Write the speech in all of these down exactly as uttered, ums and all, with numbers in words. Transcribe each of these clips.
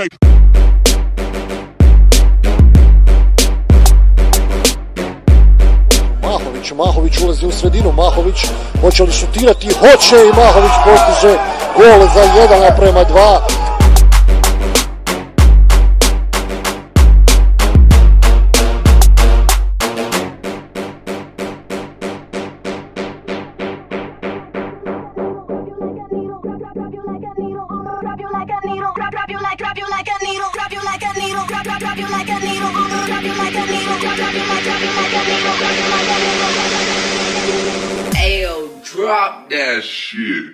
Okay. Mahović, Mahović ulazi u sredinu, Mahović hoće li šutirati? Hoće, i Mahović postiže gol za jedan naprema dva. Ayo, drop that shit.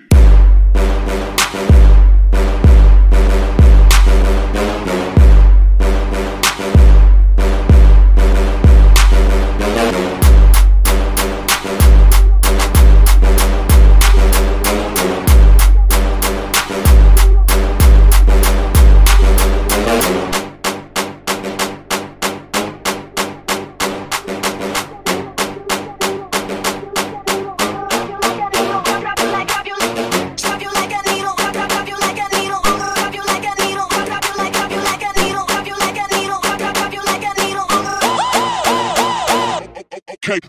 Okay.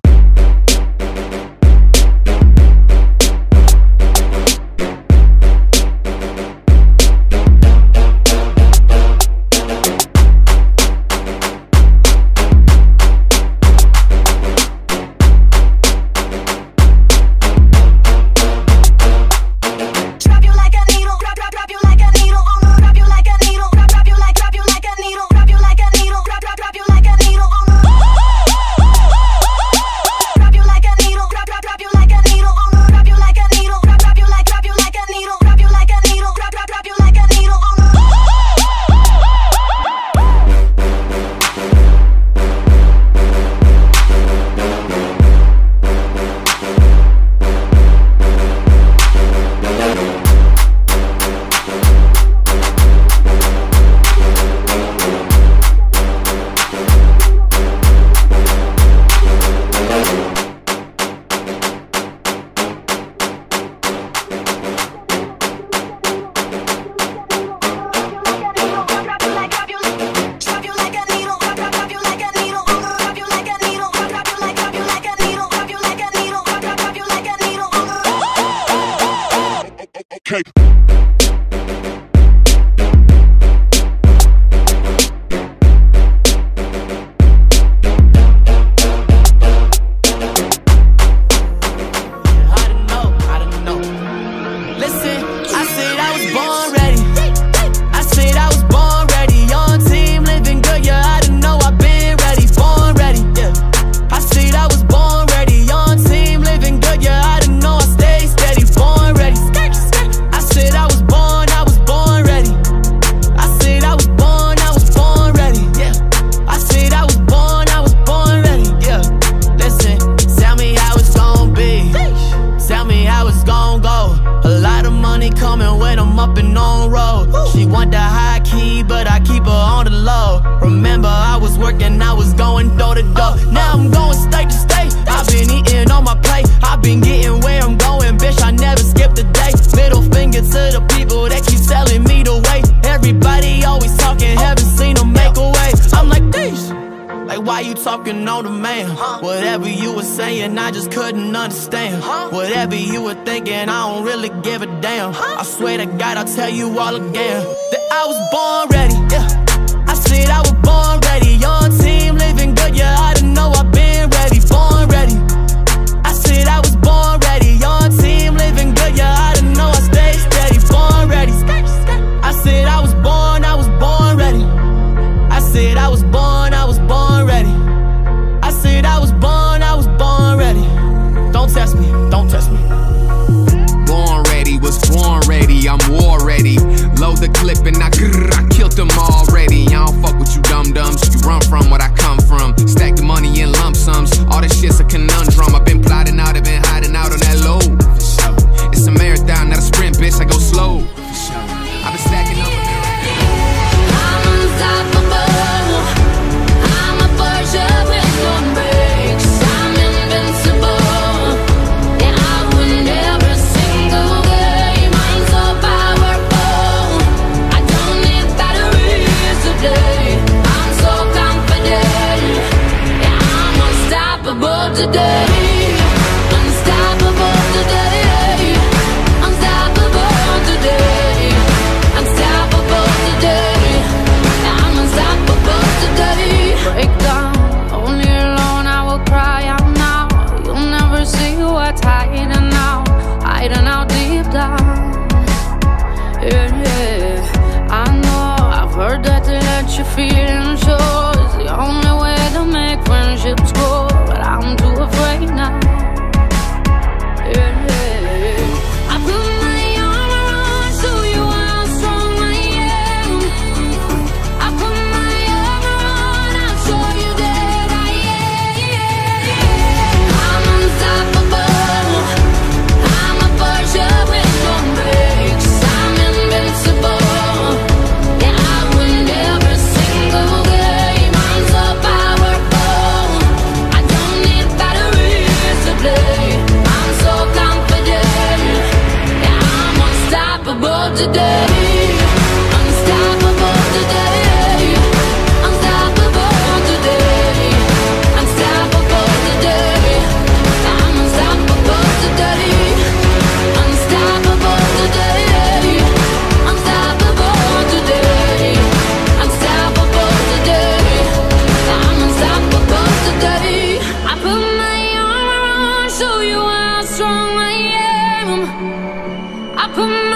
Okay. She want the high key, but I keep her on the low. Remember, I was working, I was going door to door. Now I'm going state to state. I've been eating on my plate. I've been getting where I'm going, bitch, I never skipped a day. Middle finger to the people that keep telling me the way. Everybody always talking, haven't seen them make a way. I'm like, this. Like, why you talking on the man? Whatever you were saying, I just couldn't understand. Whatever you were thinking, I don't really give a damn. I swear to God, I'll tell you all again that I was born ready, yeah. I said I was born ready. Young team, living good, yeah, I didn't know I've been ready. Born ready. I said I was born ready. Young team, living good, yeah, I didn't know I stayed steady. Born ready. I said I was born, I was born ready. I said I was born, I was born ready. I said I was born, I was born ready. Don't test me, don't test me. Born ready, was born ready, I'm war ready. Load the clip and I, grrr, I killed them already. I don't fuck with you dum-dums, you run from what I come from. Stack the money in lump sums, all this shit's a conundrum. I've been plotting out, I've been hiding out. your feelings sure is the only way to make friendships grow, but I'm too afraid now. Yeah, yeah. I put my arm around, show you how strong I am. I put my arm around, I'll show you that I am. I'm unstoppable. I'm a Porsche with no brakes. I'm invincible. Yeah, I win every single game. I'm so powerful. I don't need batteries to play. I'm so confident. Yeah, I'm unstoppable today. Unstoppable today. Unstoppable today. Unstoppable today. I'm unstoppable today. Unstoppable today. Unstoppable today. Unstoppable today. I'm unstoppable today. I put my arm around, show you how strong I am. I put